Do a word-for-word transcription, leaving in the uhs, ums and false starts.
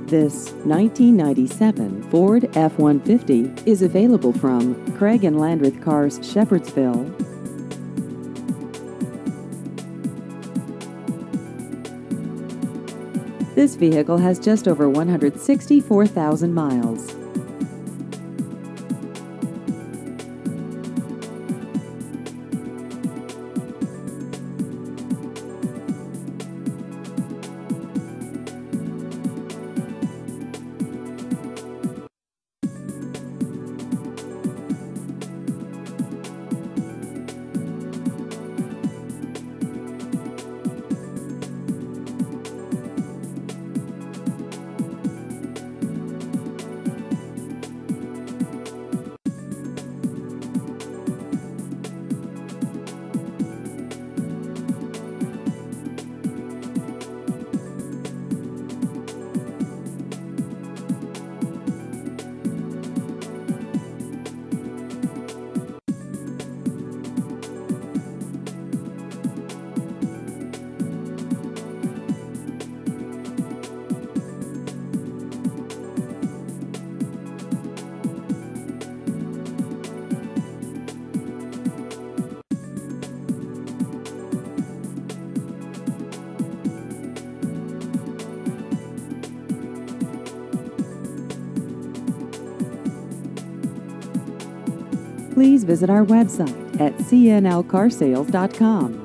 This nineteen ninety-seven Ford F one fifty is available from Craig and Landreth Cars, Shepherdsville. This vehicle has just over one hundred sixty-four thousand miles. Please visit our website at c n l car sales dot com.